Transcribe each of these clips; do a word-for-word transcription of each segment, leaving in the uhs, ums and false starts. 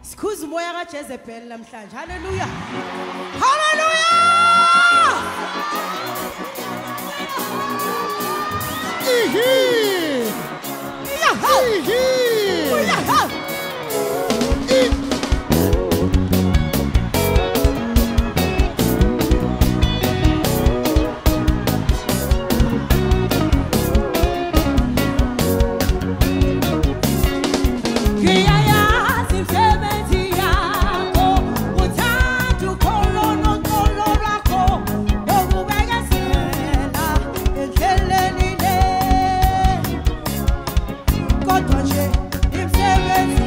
Sikhuza umoya kaJezebheli namhlanje. Hallelujah. Hallelujah. Ihi. Yaha. Ihi. Yaha. Himself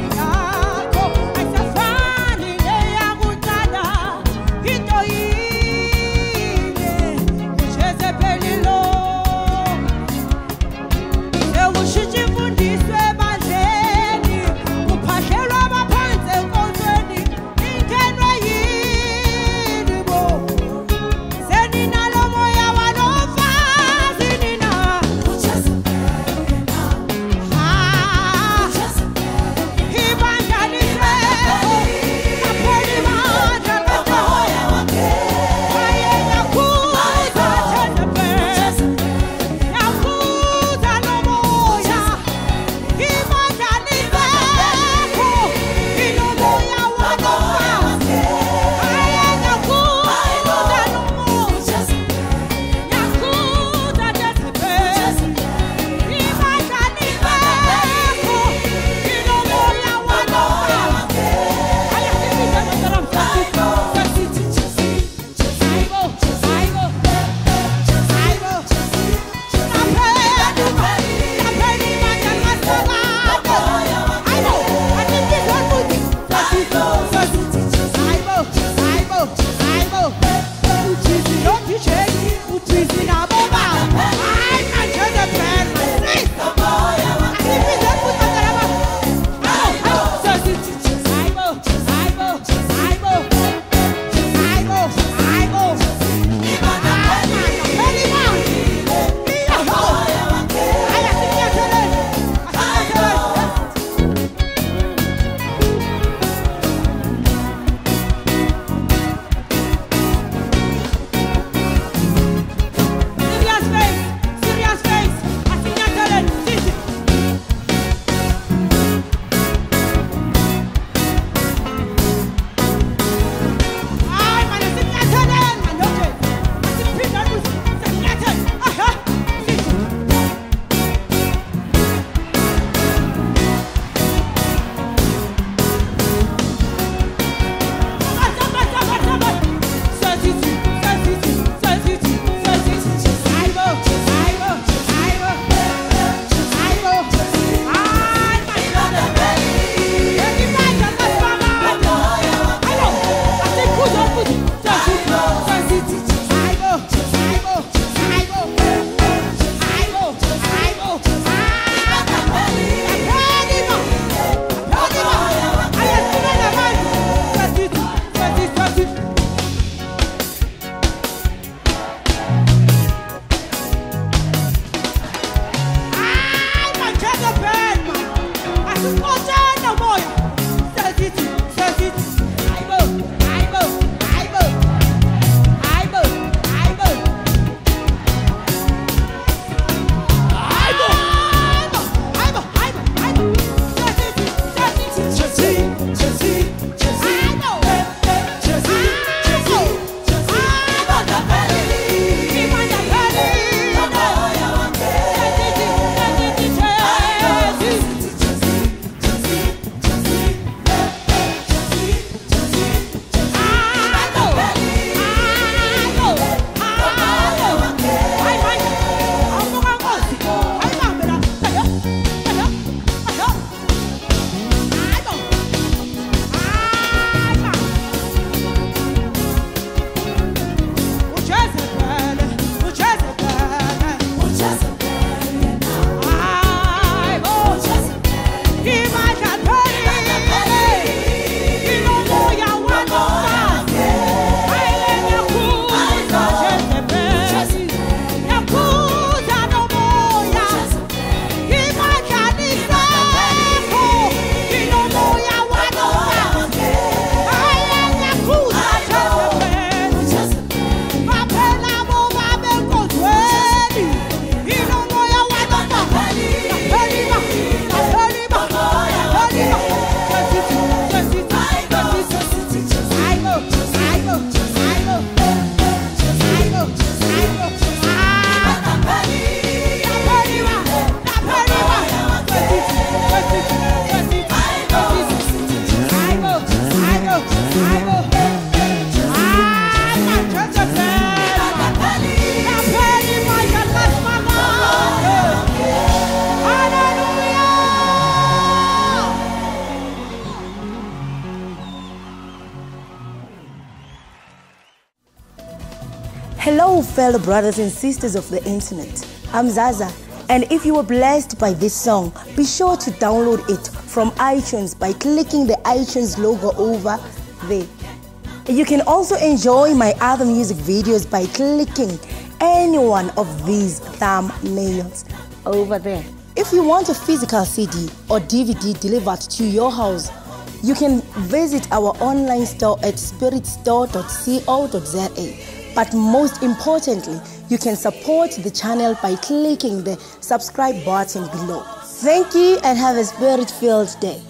Hello, fellow brothers and sisters of the internet. I'm Zaza, and if you were blessed by this song, be sure to download it from iTunes by clicking the iTunes logo over there. You can also enjoy my other music videos by clicking any one of these thumbnails over there. If you want a physical C D or D V D delivered to your house, you can visit our online store at spirit store dot co dot za. But most importantly, you can support the channel by clicking the subscribe button below. Thank you and have a spirit-filled day.